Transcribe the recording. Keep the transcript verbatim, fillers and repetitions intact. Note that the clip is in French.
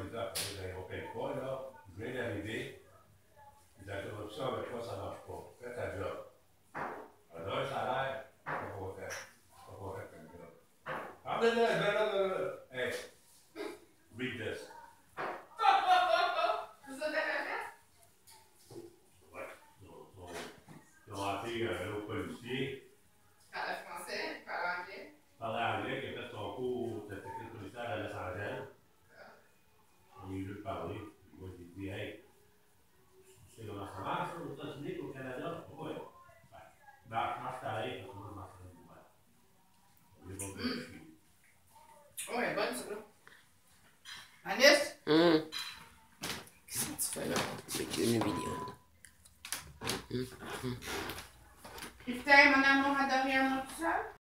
disant, je ne répète pas, là, je viens d'arriver, la corruption avec toi, ça ne marche pas. Fais ta job. On a un salaire, pas content. Pas content comme job. Ah, non, non, non, non, non, non. Hey, read this. C'est ça que t'avais fait? Ouais. Ils ont appelé un autre policier. Parle français, parle anglais. Parlait anglais, qui a fait son cours de technique policière à Los Angeles. On a eu le parler. Moi, j'ai dit, hey, tu sais comment ça marche, aux États-Unis, au Canada? Oui. Ben, marche, marche pareil, parce que moi, je marche avec moi. On est pas vérifié. Oh, elle est bonne, celle-là. Anis? Hum. Qu'est-ce que tu fais là? C'est qu'une vidéo. Hum, hum. Putain, mon amour adoré à moi tout seul?